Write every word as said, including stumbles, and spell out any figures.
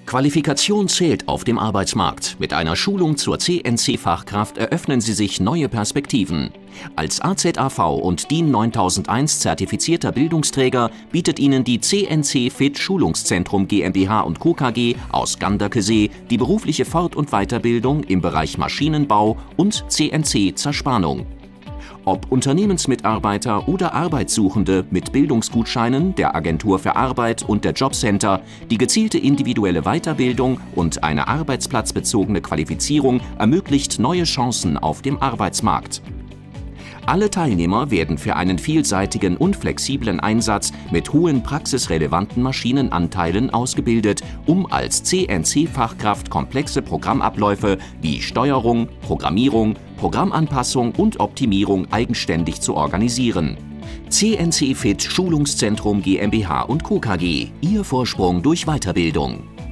Qualifikation zählt auf dem Arbeitsmarkt. Mit einer Schulung zur C N C-Fachkraft eröffnen Sie sich neue Perspektiven. Als A Z A V und DIN neuntausendeins zertifizierter Bildungsträger bietet Ihnen die C N C-Fit Schulungszentrum GmbH und Co. KG aus Ganderkesee die berufliche Fort- und Weiterbildung im Bereich Maschinenbau und C N C-Zerspannung. Ob Unternehmensmitarbeiter oder Arbeitssuchende mit Bildungsgutscheinen der Agentur für Arbeit und der Jobcenter, die gezielte individuelle Weiterbildung und eine arbeitsplatzbezogene Qualifizierung ermöglicht neue Chancen auf dem Arbeitsmarkt. Alle Teilnehmer werden für einen vielseitigen und flexiblen Einsatz mit hohen praxisrelevanten Maschinenanteilen ausgebildet, um als C N C-Fachkraft komplexe Programmabläufe wie Steuerung, Programmierung, Programmanpassung und Optimierung eigenständig zu organisieren. C N C-Fit Schulungszentrum GmbH und Co. KG. Ihr Vorsprung durch Weiterbildung.